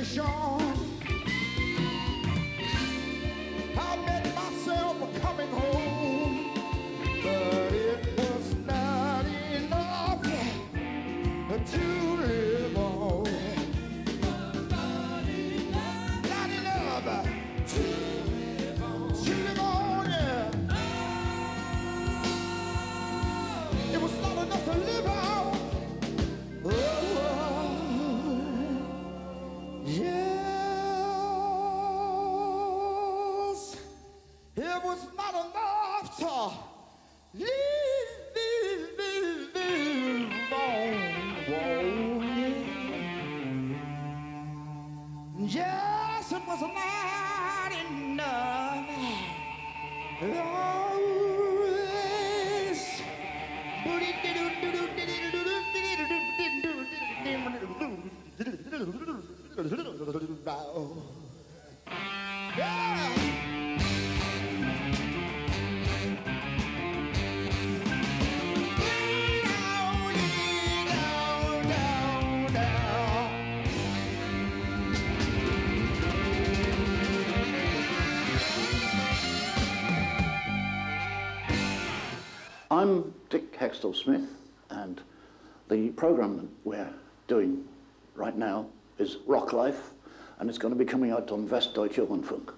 station. I met myself coming home, but it was not enough to live on. Not enough to live on, yeah. It was not enough to live on. Oh, yes. It was not enough to live on. Yes, it was not enough. Oh, yes. Yeah. I'm Dick Hextall Smith, and the program that we're doing right now is Rock Life, and it's going to be coming out on Westdeutscher Rundfunk.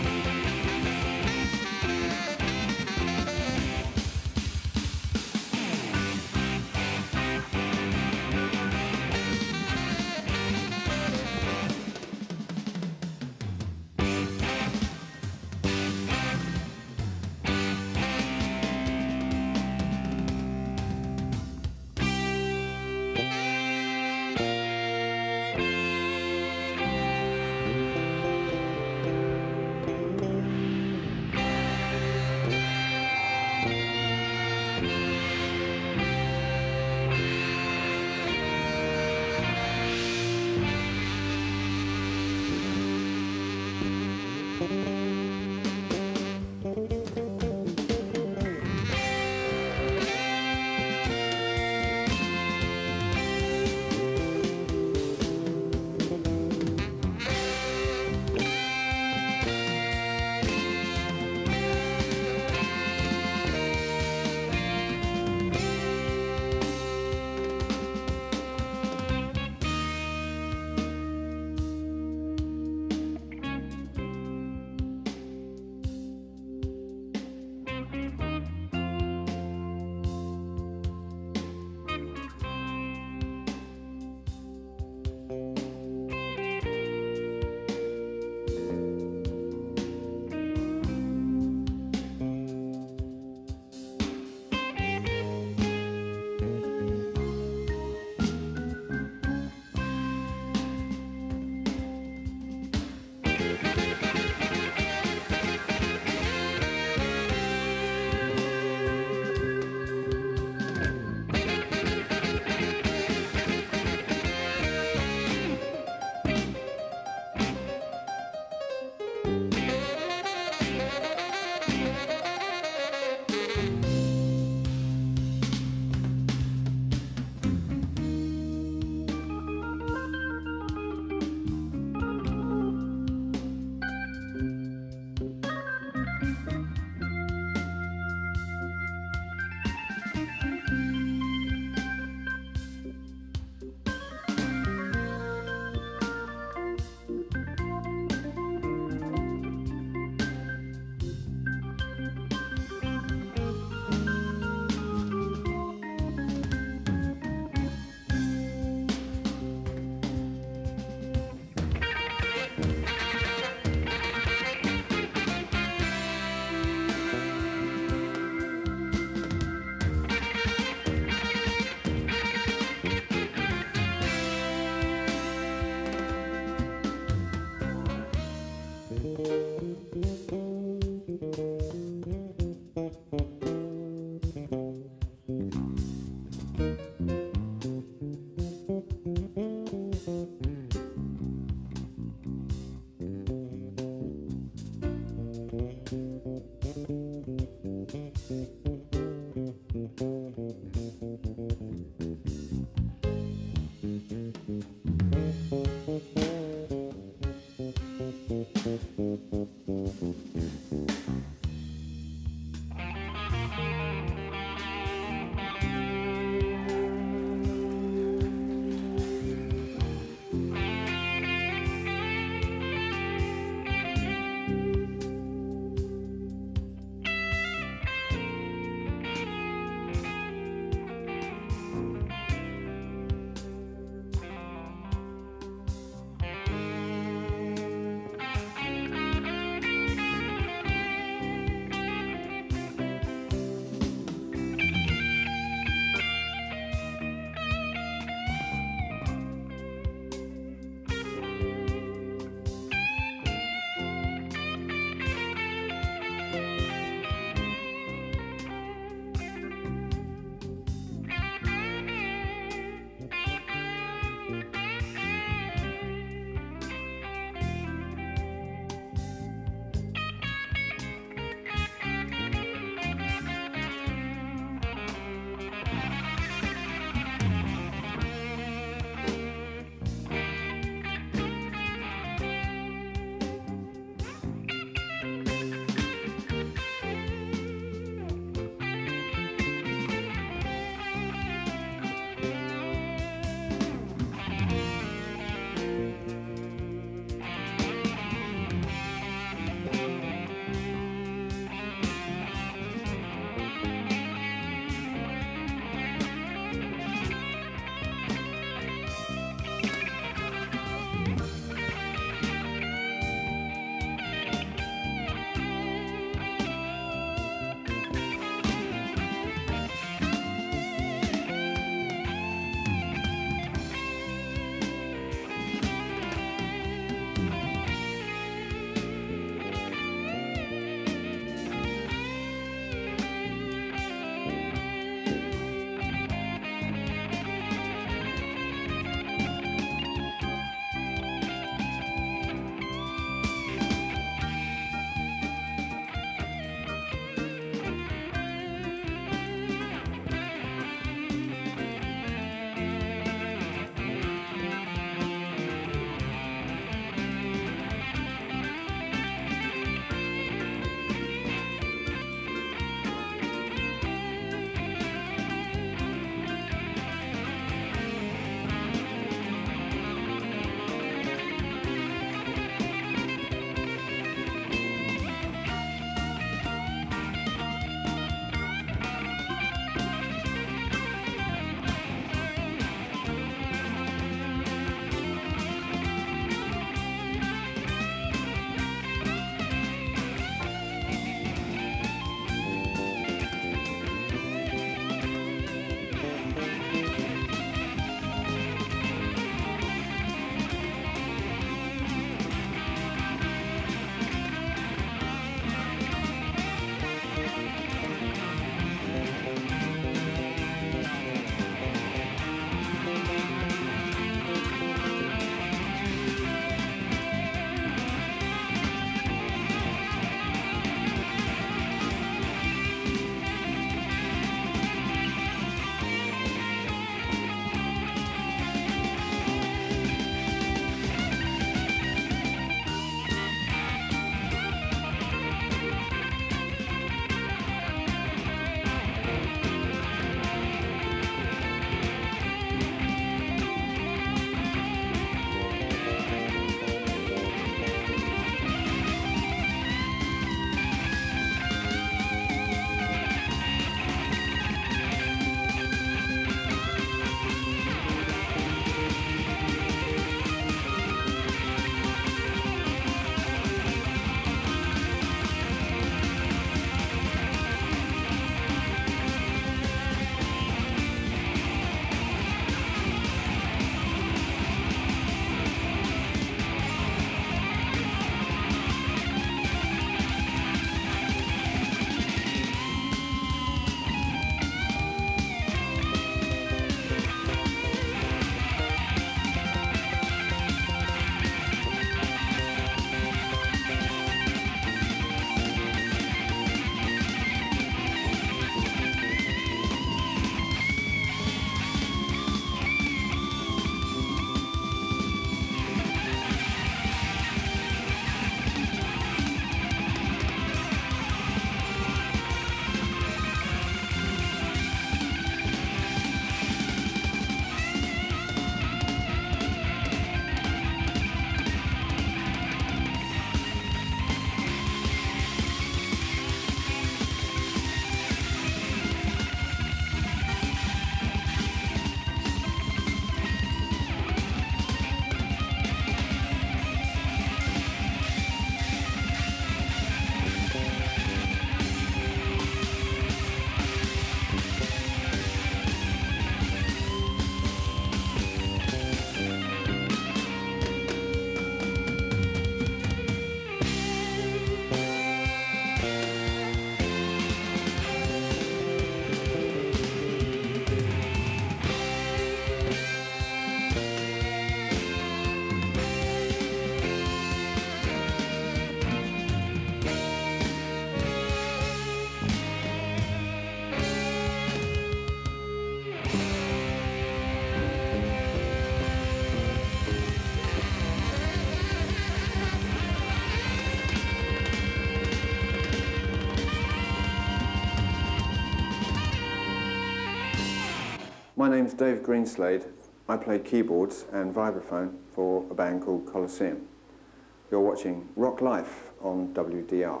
My name's Dave Greenslade. I play keyboards and vibraphone for a band called Colosseum. You're watching Rock Life on WDR.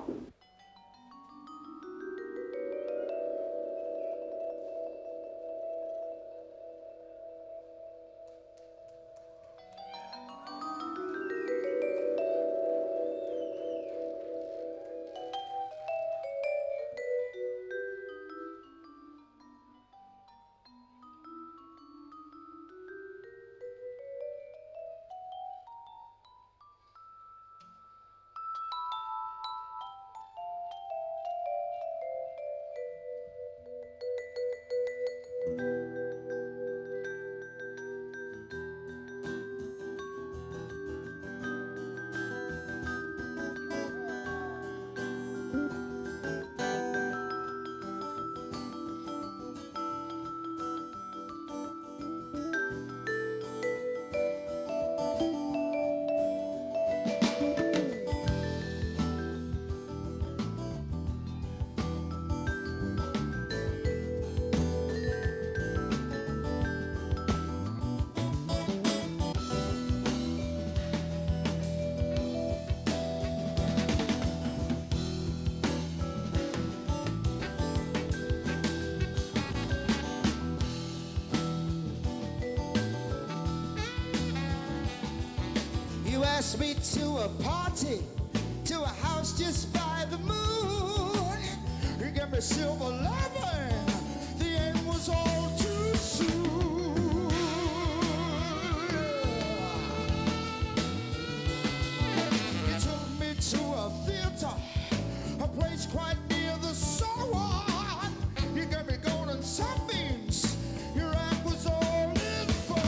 You asked me to a party, to a house just by the moon. You gave me silver loving, the end was all too soon. You took me to a theater, a place quite near the Sorbonne. You gave me golden sunbeams, your act was all in fun.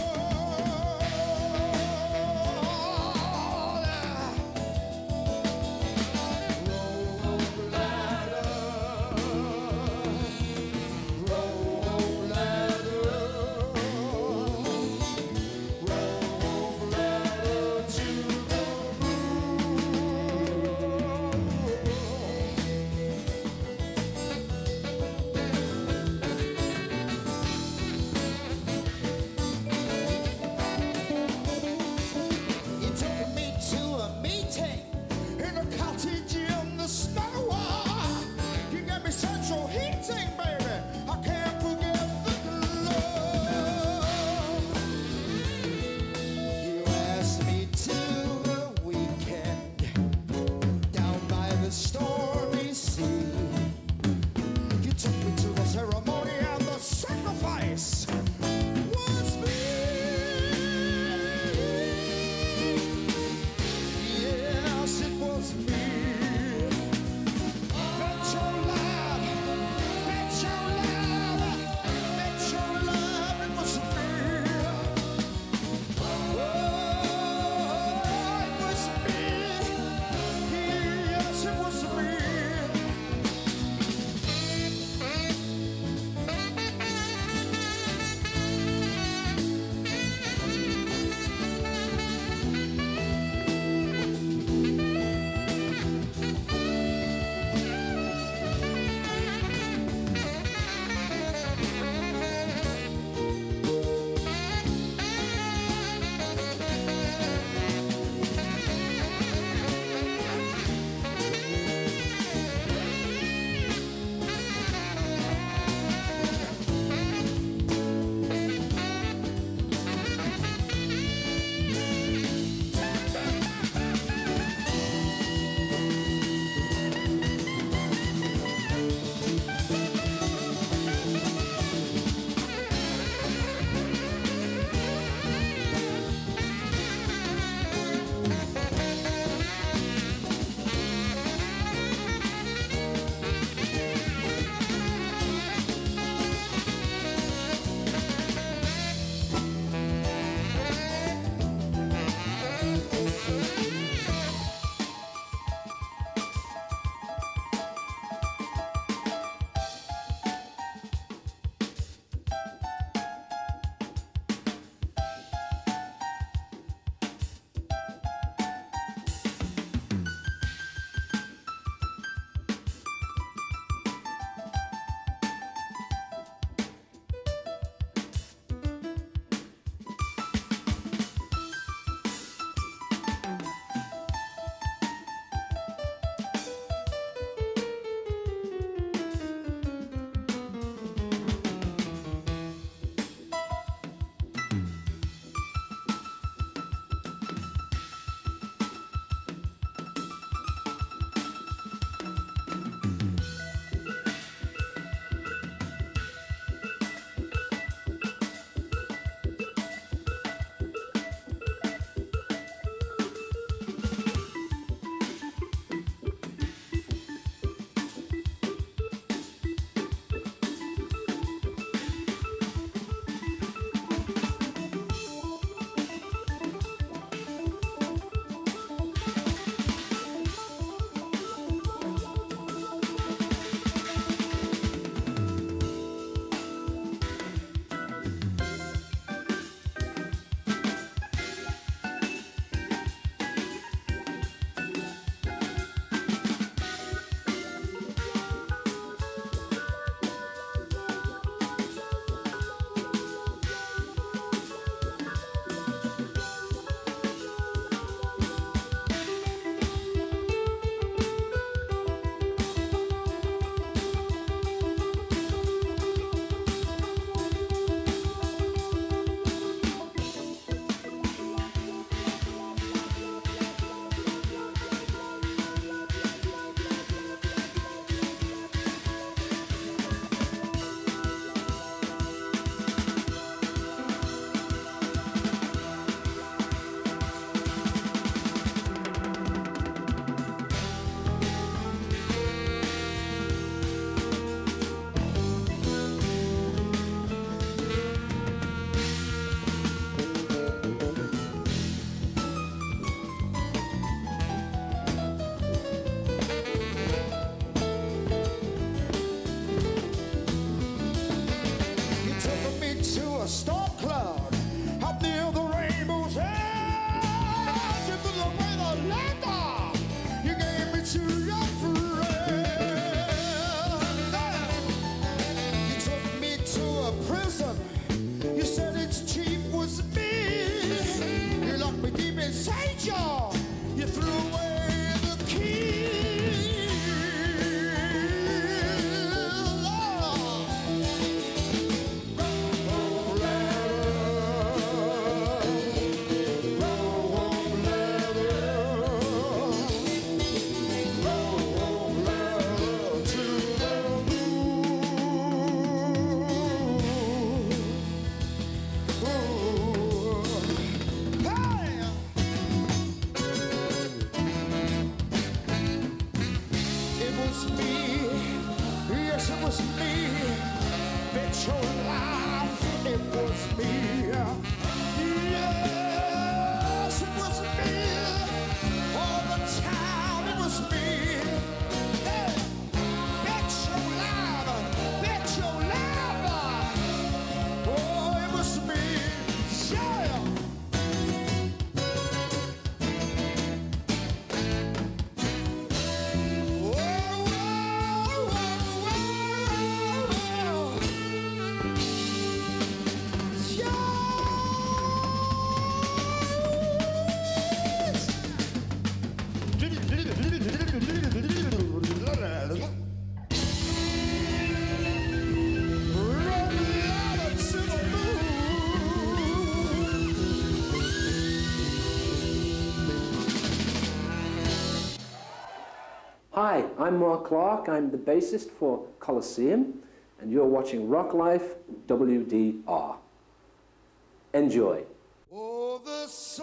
Hi, I'm Mark Clark. I'm the bassist for Colosseum, and you're watching Rock Life WDR. Enjoy. Oh, the sun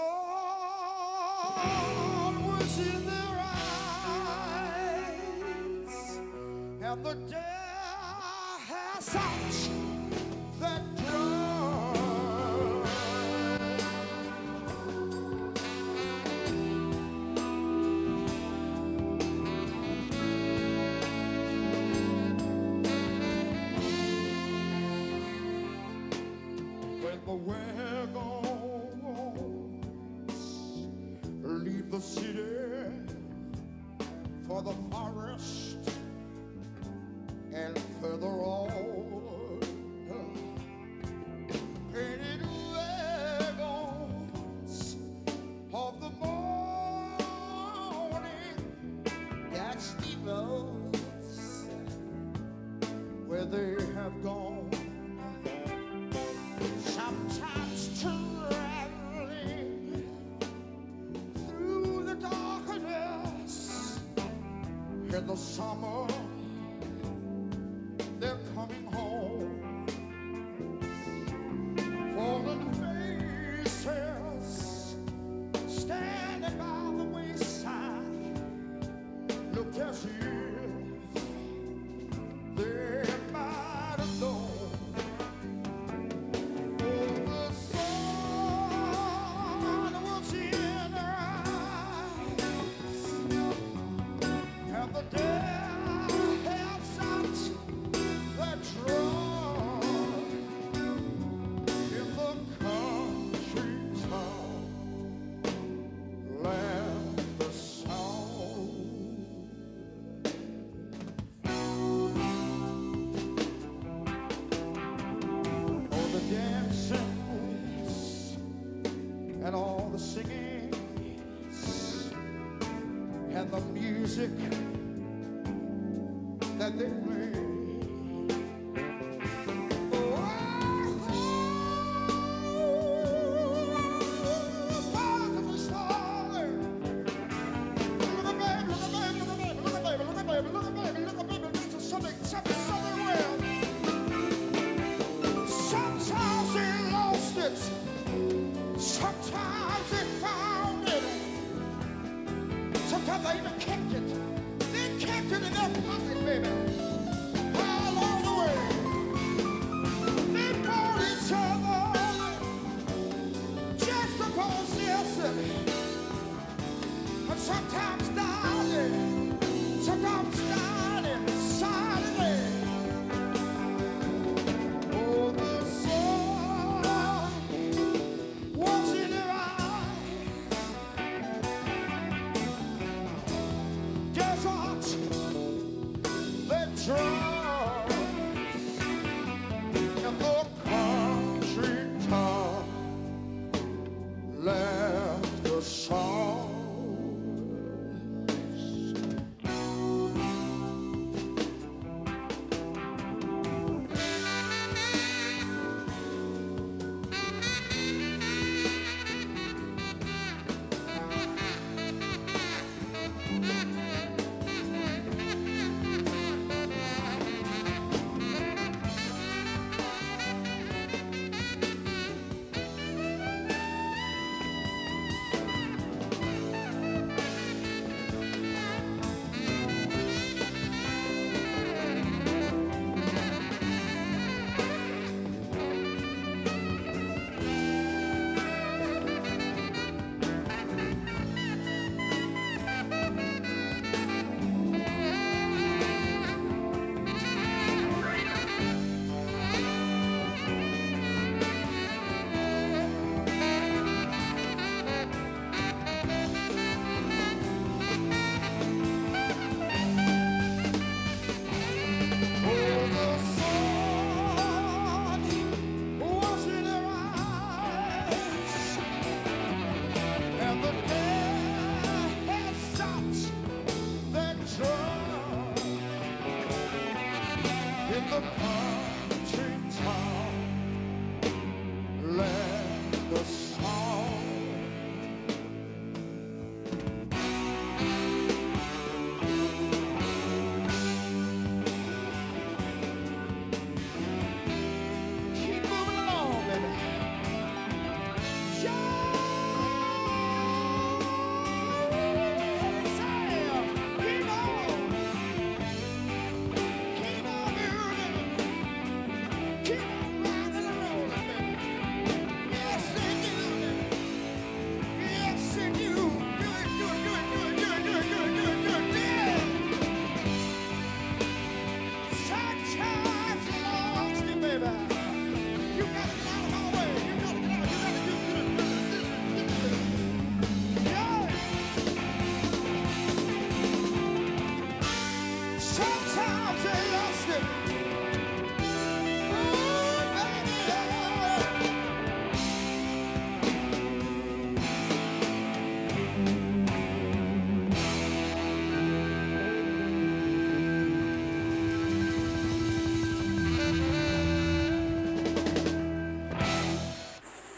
was in their eyes, and the dare has such that drive. When the wagons leave the city for the forest and further on, painted wagons of the morning, that's steamboats where they have gone. Sometimes traveling through the darkness in the summer, they're coming home. Fallen faces standing by the wayside look as if they might have known. And all the singing and the music that they play. Sometimes they lost it. Sometimes they found it. Sometimes they even kept it. They kept it in their pocket, baby. All along the way. They brought each other just to possess it. But sometimes darling, sometimes darling, silently. Oh, the sun was in their eyes. Desert that dries, and the country top left the songs.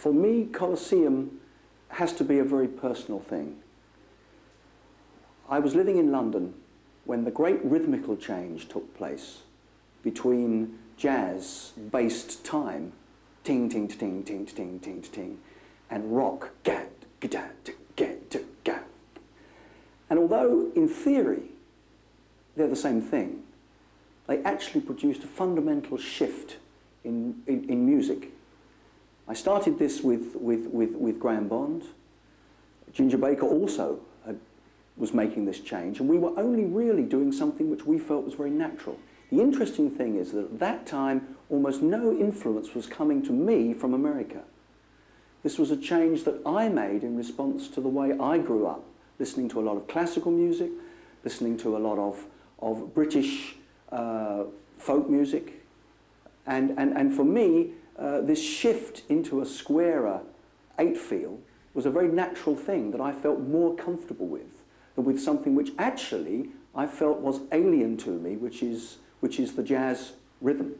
for me, Colosseum has to be a very personal thing. I was living in London when the great rhythmical change took place between jazz-based time, ting, ting, ting, ting, ting, ting, ting, and rock, gat, gat, gat, gat. And although in theory they're the same thing, they actually produced a fundamental shift in music. I started this with Graham Bond. Ginger Baker also was making this change, and we were only really doing something which we felt was very natural. The interesting thing is that at that time, almost no influence was coming to me from America. This was a change that I made in response to the way I grew up, listening to a lot of classical music, listening to a lot of British folk music. And for me, this shift into a squarer 8-feel was a very natural thing that I felt more comfortable with than with something which actually I felt was alien to me, which is the jazz rhythm.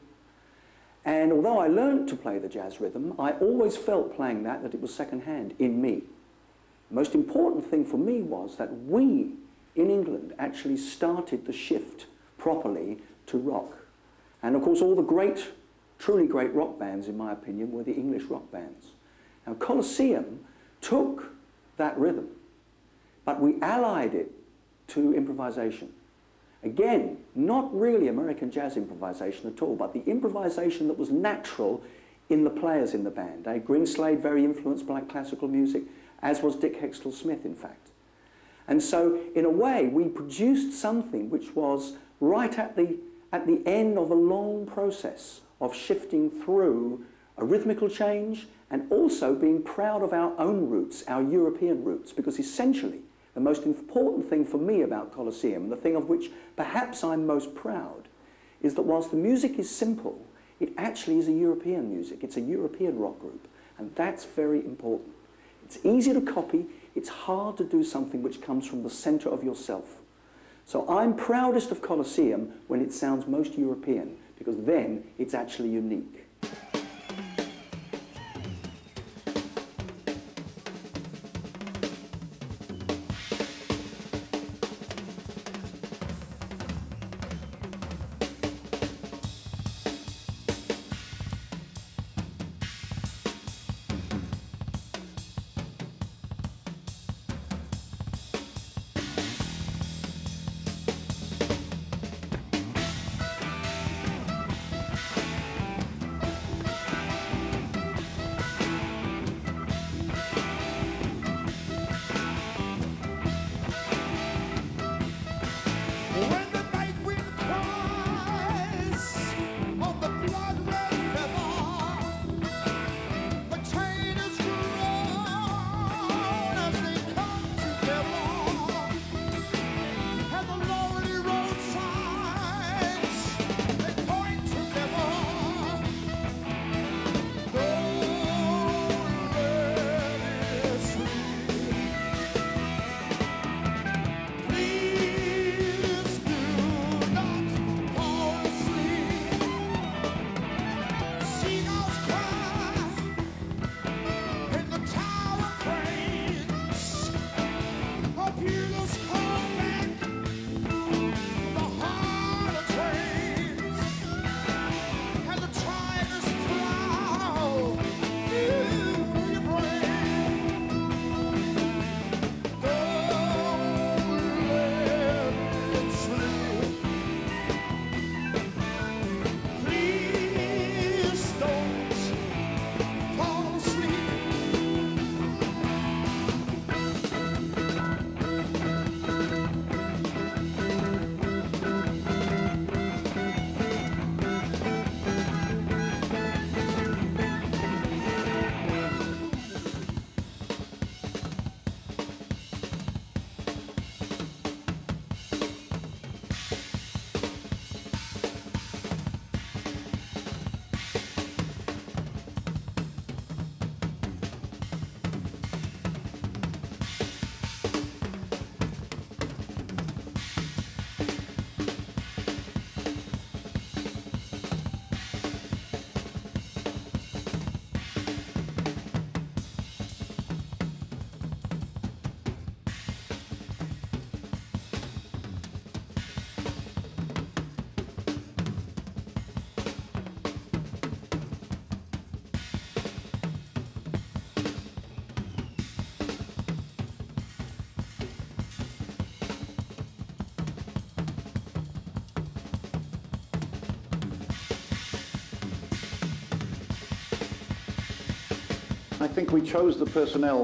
And although I learned to play the jazz rhythm, I always felt playing that it was second-hand in me. The most important thing for me was that we, in England, actually started the shift properly to rock. And of course, all the great, truly great rock bands, in my opinion, were the English rock bands. Now, Colosseum took that rhythm, but we allied it to improvisation. Again, not really American jazz improvisation at all, but the improvisation that was natural in the players in the band. Dave Greenslade, very influenced by classical music, as was Dick Hextall Smith, in fact. And so, in a way, we produced something which was right at the end of a long process of shifting through a rhythmical change and also being proud of our own roots, our European roots, because essentially, the most important thing for me about Colosseum, the thing of which perhaps I'm most proud, is that whilst the music is simple, it actually is a European music. It's a European rock group, and that's very important. It's easy to copy. It's hard to do something which comes from the centre of yourself. So I'm proudest of Colosseum when it sounds most European, because then it's actually unique. think we chose the personnel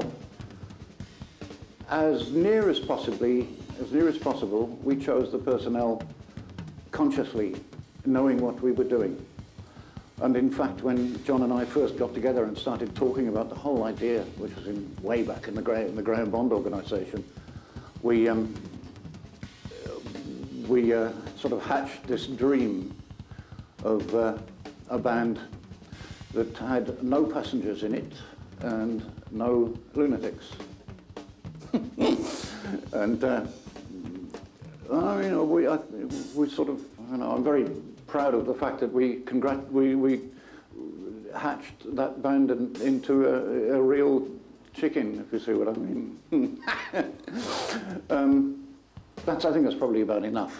as near as possible, we chose the personnel consciously, knowing what we were doing. And in fact, when John and I first got together and started talking about the whole idea, which was way back in the Graham Bond organisation, we sort of hatched this dream of a band that had no passengers in it and no lunatics. And I mean, we sort of, you know, I'm very proud of the fact that we hatched that band into a real chicken, if you see what I mean. I think that's probably about enough.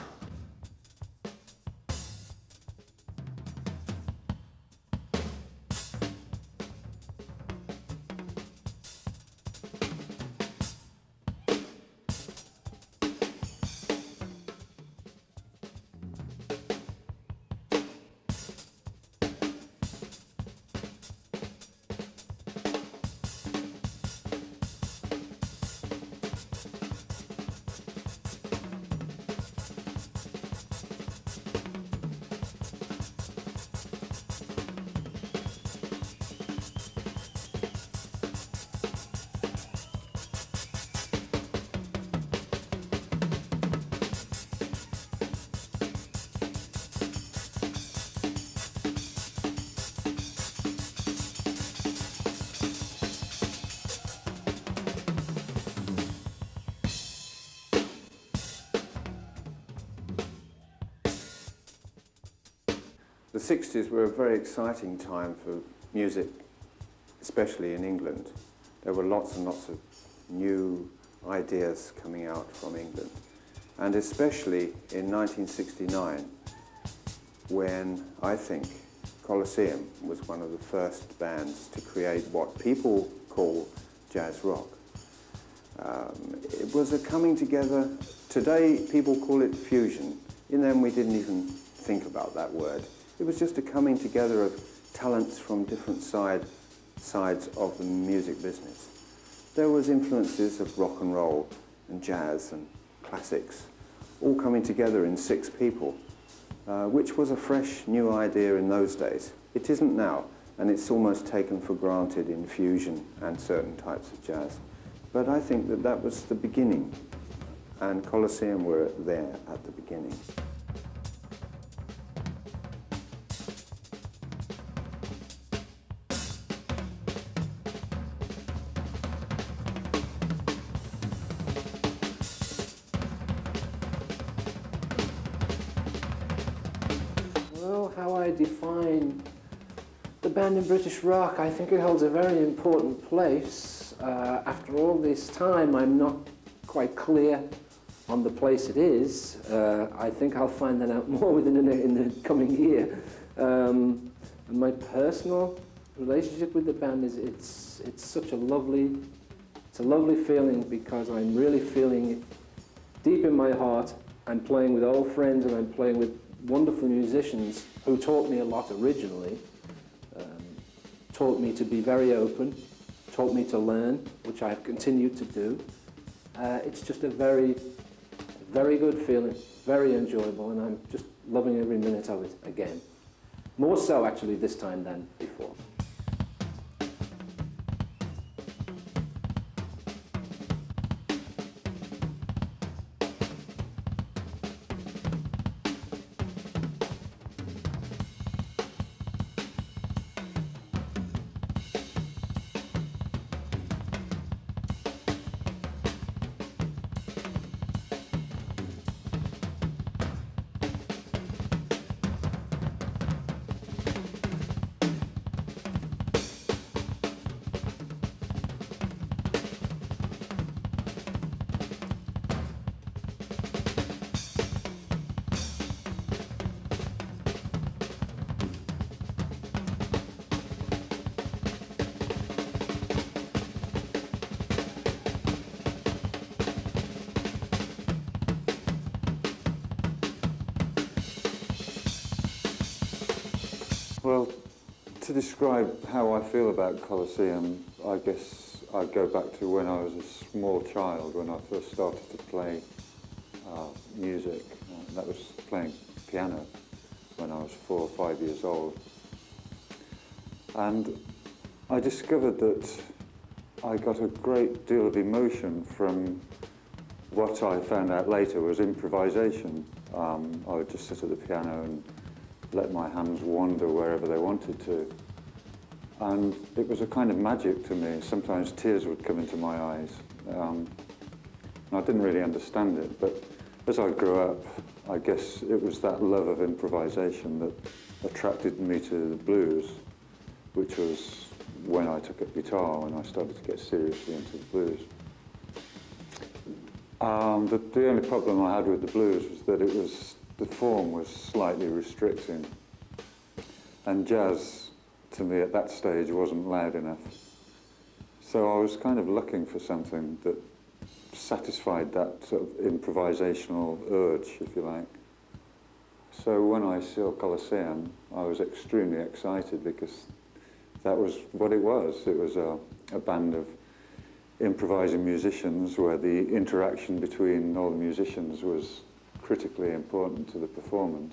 The 60s were a very exciting time for music, especially in England. There were lots and lots of new ideas coming out from England. And especially in 1969, when I think Colosseum was one of the first bands to create what people call jazz rock. It was a coming together. Today, people call it fusion. In them, we didn't even think about that word. It was just a coming together of talents from different sides of the music business. There was influences of rock and roll and jazz and classics, all coming together in 6 people, which was a fresh, new idea in those days. It isn't now, and it's almost taken for granted in fusion and certain types of jazz. But I think that that was the beginning, and Colosseum were there at the beginning. Well, how I define the band in British rock, I think it holds a very important place. After all this time, I'm not quite clear on the place it is. I think I'll find that out more in the coming year. And my personal relationship with the band is it's such a lovely feeling, because I'm really feeling it deep in my heart. I'm playing with old friends and I'm playing with wonderful musicians who taught me a lot originally, taught me to be very open, taught me to learn, which I have continued to do. It's just a very, very good feeling, very enjoyable, and I'm just loving every minute of it again. More so actually this time than before. Well, To describe how I feel about Colosseum, I guess I'd go back to when I was a small child, when I first started to play music. That was playing piano when I was 4 or 5 years old. And I discovered that I got a great deal of emotion from what I found out later was improvisation. I would just sit at the piano and let my hands wander wherever they wanted to. And it was a kind of magic to me. Sometimes tears would come into my eyes. And I didn't really understand it, but as I grew up, I guess it was that love of improvisation that attracted me to the blues, which was when I took up guitar, when I started to get seriously into the blues. The only problem I had with the blues was that the form was slightly restricting, and jazz, to me at that stage, wasn't loud enough. So I was kind of looking for something that satisfied that sort of improvisational urge, if you like. So when I saw Colosseum, I was extremely excited because that was what it was. It was a band of improvising musicians where the interaction between all the musicians was critically important to the performance.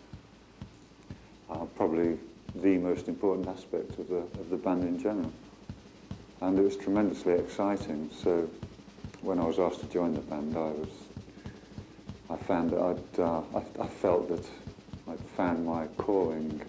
Probably the most important aspect of the band in general. And it was tremendously exciting. So when I was asked to join the band, I found that I felt that I'd found my calling.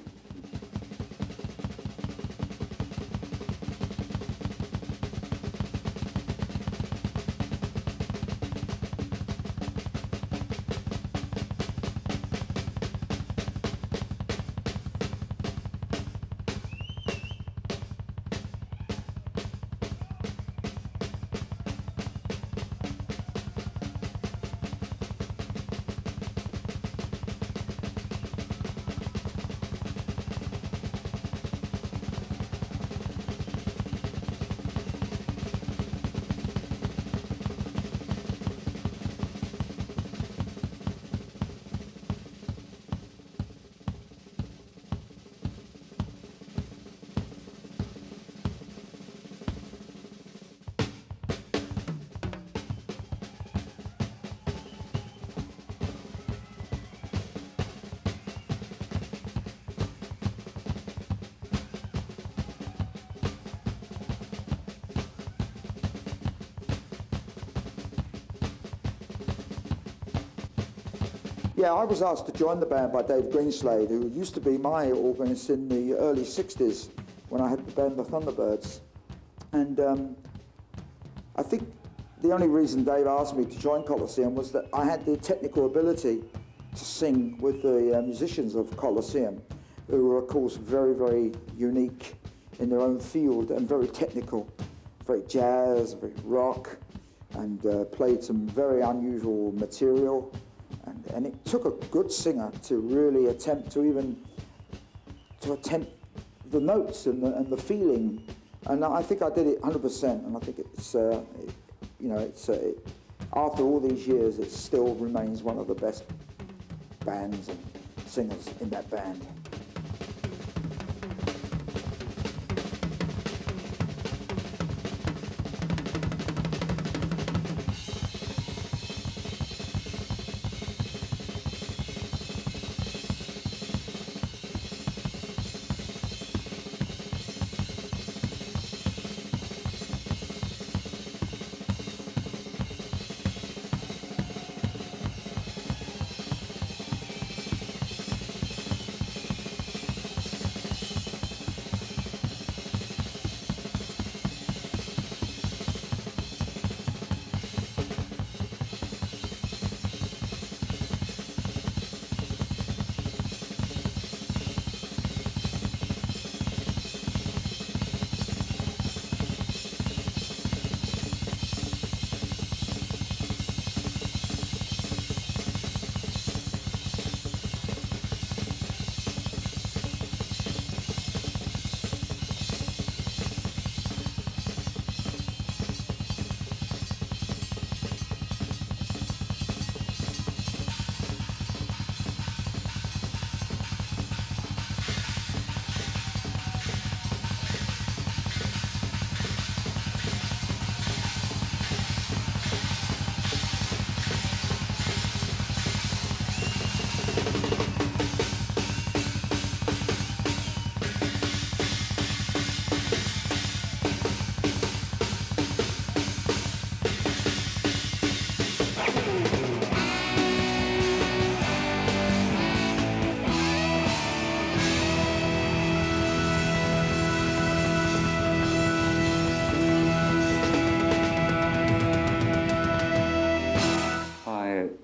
Yeah, I was asked to join the band by Dave Greenslade, who used to be my organist in the early 60s when I had the band The Thunderbirds. And I think the only reason Dave asked me to join Colosseum was that I had the technical ability to sing with the musicians of Colosseum, who were, of course, very, very unique in their own field and very technical, very jazz, very rock, and played some very unusual material. And it took a good singer to really attempt the notes and the feeling. And I think I did it 100%. And I think it's, after all these years, it still remains one of the best bands and singers in that band.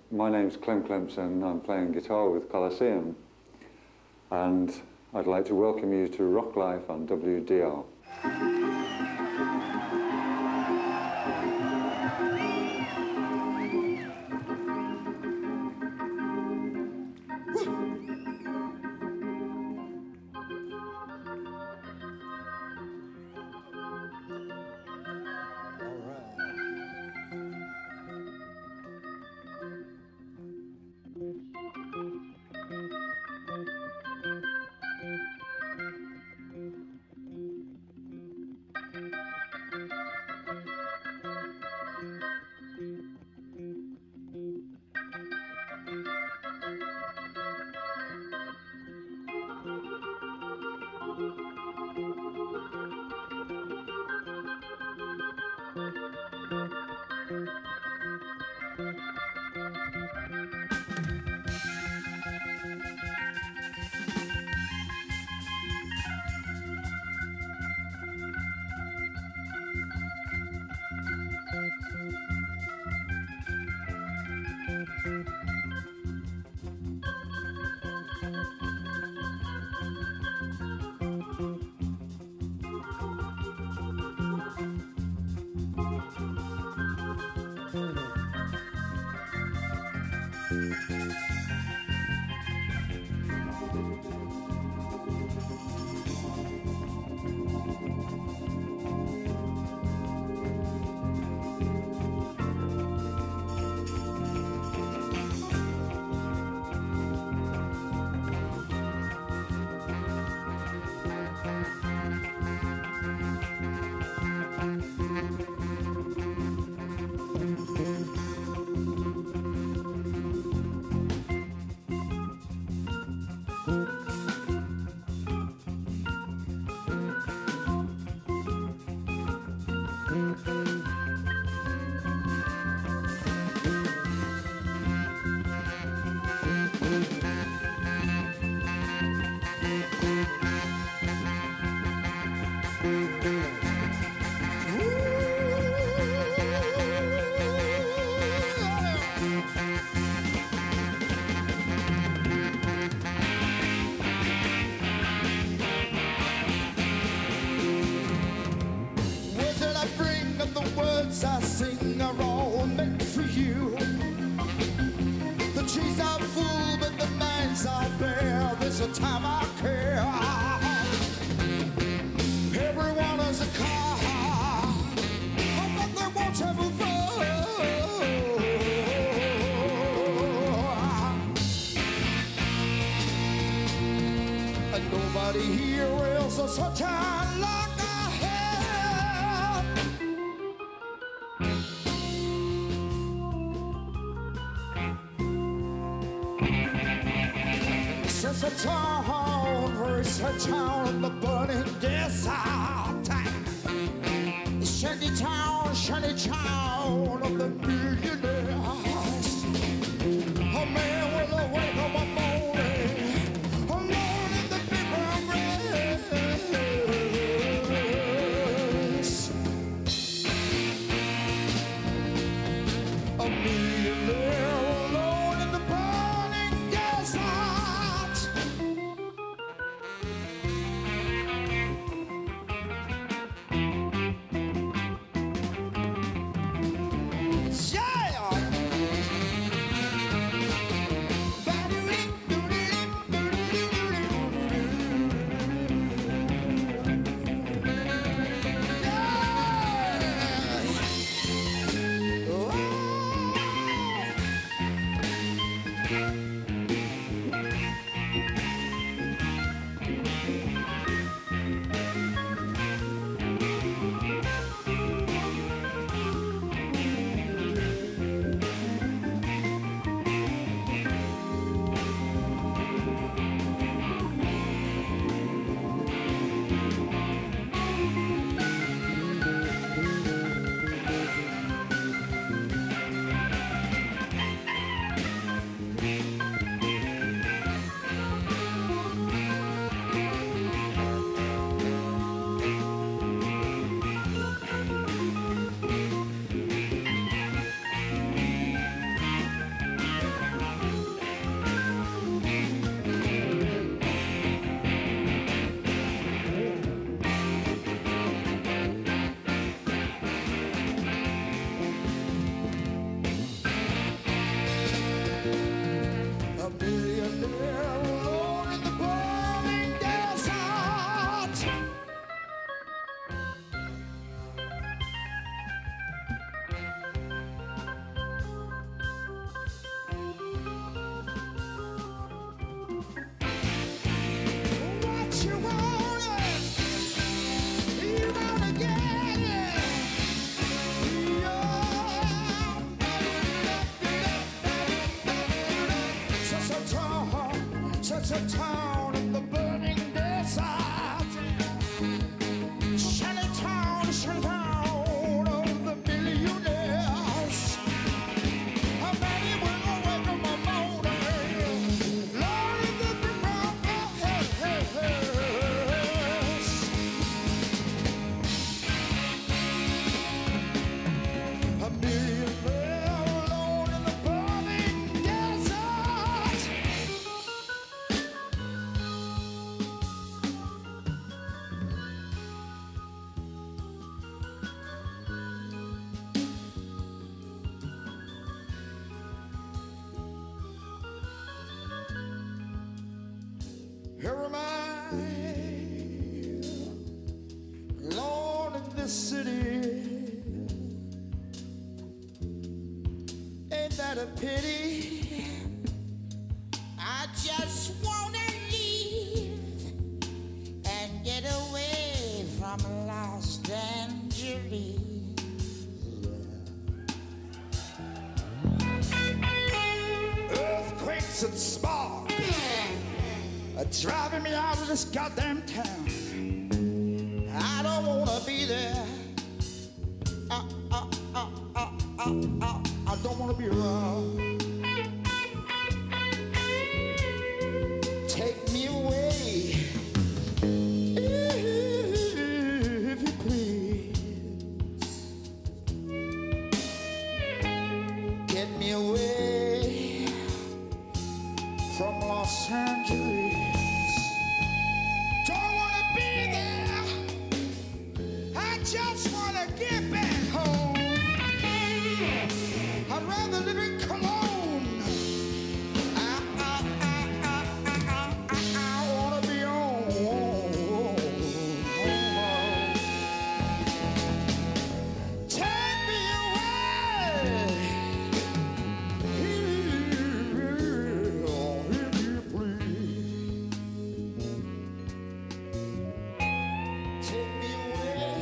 my name's Clem Clemson. I'm playing guitar with Colosseum, and I'd like to welcome you to Rock Life on WDR. I sing are all meant for you. The trees are full, but the minds are bare. There's a time I care. Everyone has a car, but they won't have a phone. And nobody here wears a sunshine like I have. It's a town, it's a town in the burning desert. Shanty town of the millionaires. A man will awake on one morning, alone in the big brown grass. A millionaire alone in the burning desert. Yeah! that a pity? I just wanna leave and get away from Los Angeles. Earthquakes and sparks are driving me out of this goddamn town. I don't wanna be there. I don't wanna be around. Take me away, if you please. Get me away from Los Angeles. Don't wanna be there. I just wanna get back home. I'd rather live in Cologne. I wanna be on. Take me away, if you please. Take me away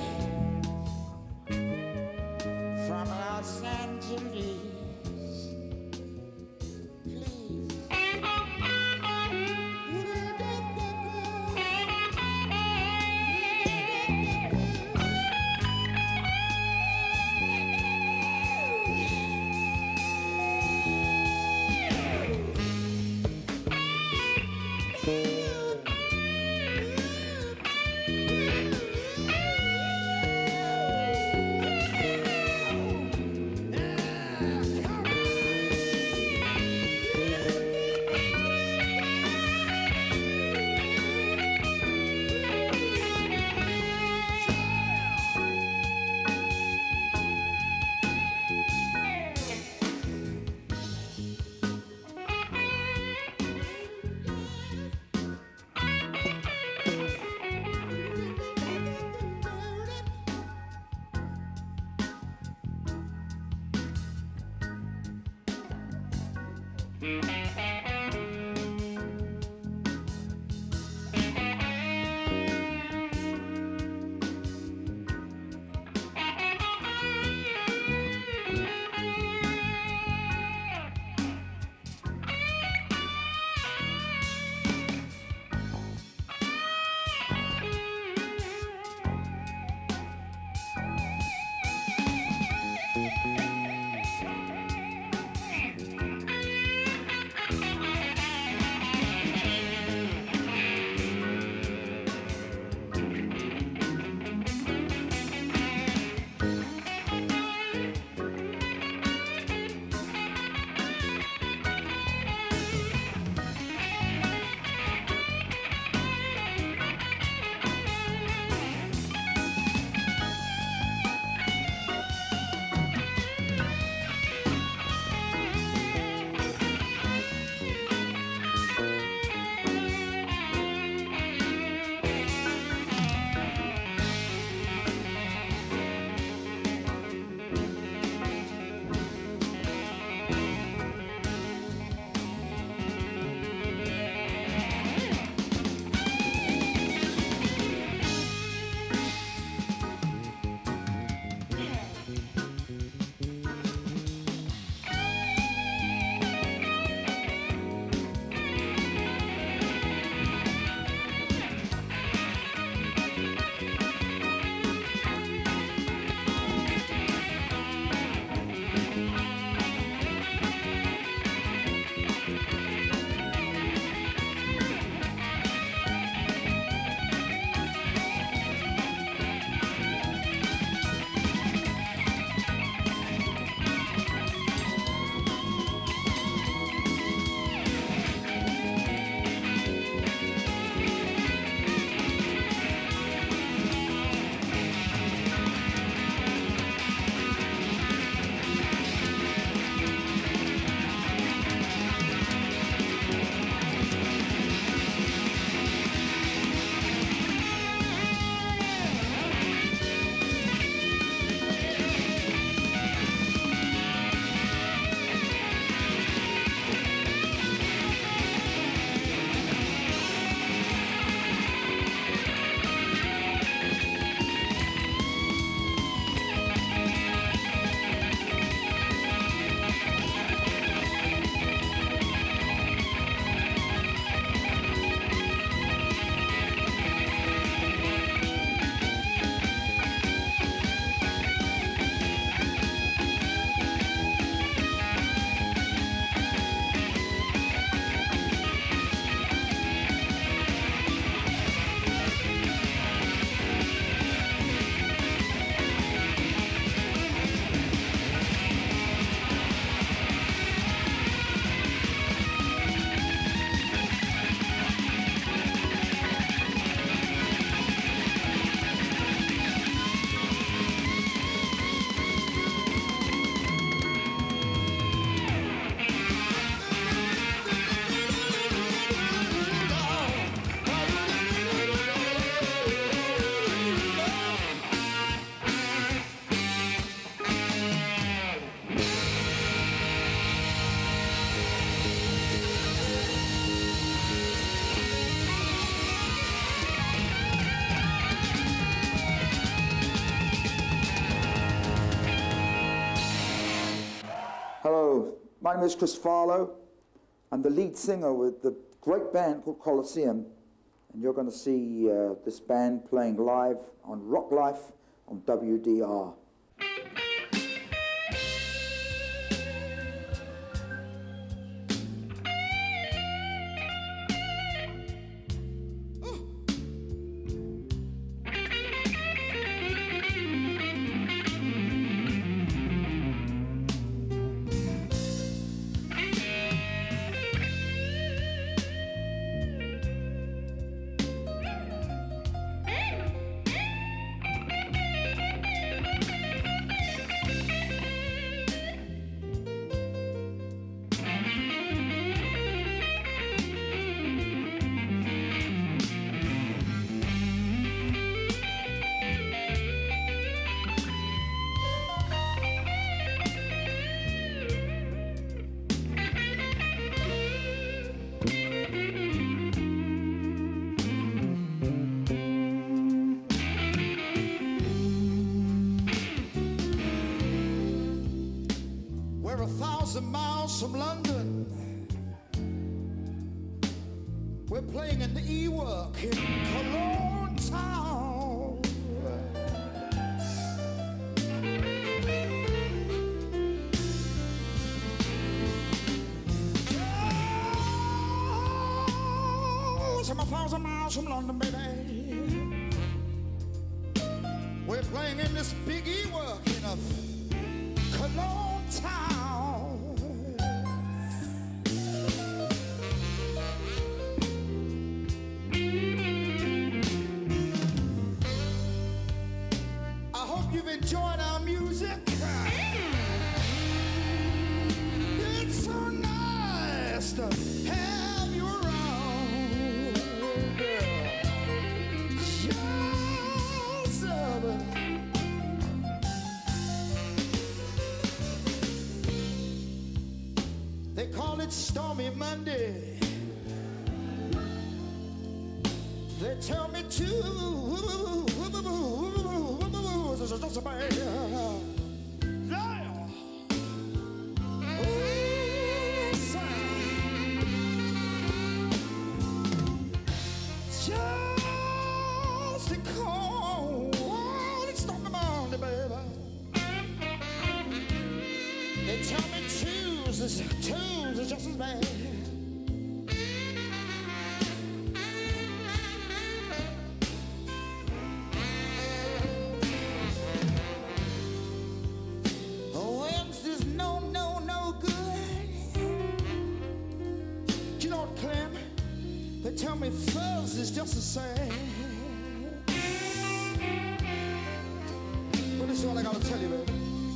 from Los Angeles. Hello, my name is Chris Farlow. I'm the lead singer with the great band called Colosseum, and you're going to see this band playing live on Rock Life on WDR. We're 1,000 miles from London. We're playing in the E-Work in Cologne town. Oh, I'm 1,000 miles from London, baby. We're playing in this big E-Work in a Cologne town. I hope you've enjoyed our music. It's so nice to have you around. Just they call it Stormy Monday. They tell me to just a bad. Yeah. Oh, just a cold, it's Stormy Monday, baby. They tell me Tuesday's just as bad. Wednesday's no good. You know what, Clem? They tell me Thursday's just the same. But this is all I gotta tell you, baby.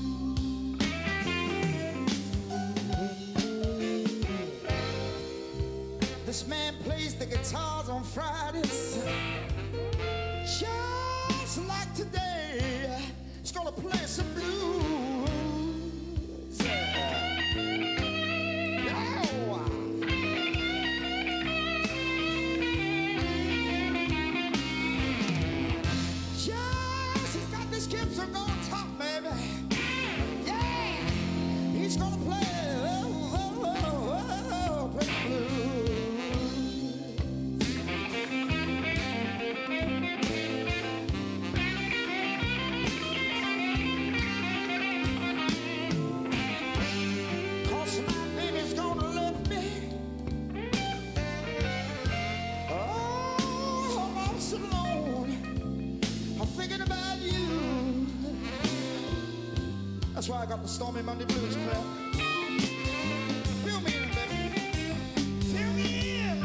This man plays the guitars on Fridays. Just like today, he's gonna play some blues. Just, he's got this Gibson on top, baby. Yeah, he's gonna play, play the blues. That's why I got the Stormy Monday blues, Claire. Feel me in, baby. Feel me in.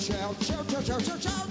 shout, shout, shout, shout, shout, shout.